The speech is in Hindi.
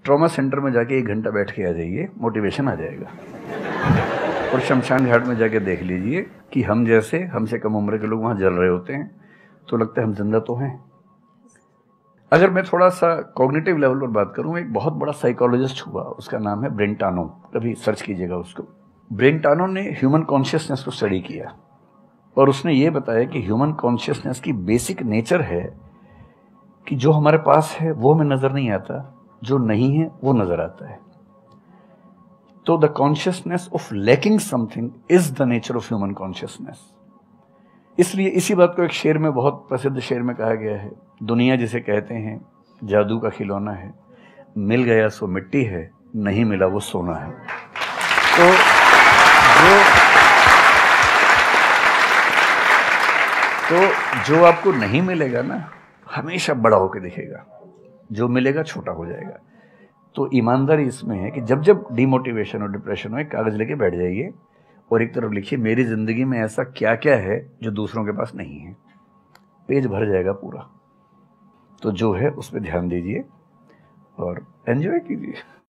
ट्रॉमा सेंटर में जाके 1 घंटा बैठ के आ जाइए, मोटिवेशन आ जाएगा। और शमशान घाट में जाके देख लीजिए कि हम जैसे हमसे कम उम्र के लोग वहां जल रहे होते हैं, तो लगता है हम जिंदा तो हैं। अगर मैं थोड़ा सा कॉग्निटिव लेवल पर बात करूं, एक बहुत बड़ा साइकोलॉजिस्ट हुआ, उसका नाम है ब्रेंटानो, कभी सर्च कीजिएगा उसको। ब्रेंटानो ने ह्यूमन कॉन्शियसनेस को स्टडी किया और उसने ये बताया कि ह्यूमन कॉन्शियसनेस की बेसिक नेचर है कि जो हमारे पास है वो हमें नजर नहीं आता, जो नहीं है वो नजर आता है। तो the consciousness of lacking something is the nature of human consciousness. इसलिए इसी बात को एक शेर में, बहुत प्रसिद्ध शेर में कहा गया है, दुनिया जिसे कहते हैं जादू का खिलौना है, मिल गया सो मिट्टी है, नहीं मिला वो सोना है। तो जो आपको नहीं मिलेगा ना, हमेशा बड़ा होकर दिखेगा, जो मिलेगा छोटा हो जाएगा। तो ईमानदारी इसमें है कि जब जब डिमोटिवेशन और डिप्रेशन हो, एक कागज लेके बैठ जाइए और एक तरफ लिखिए मेरी जिंदगी में ऐसा क्या क्या है जो दूसरों के पास नहीं है। पेज भर जाएगा पूरा। तो जो है उस पर ध्यान दीजिए और एंजॉय कीजिए।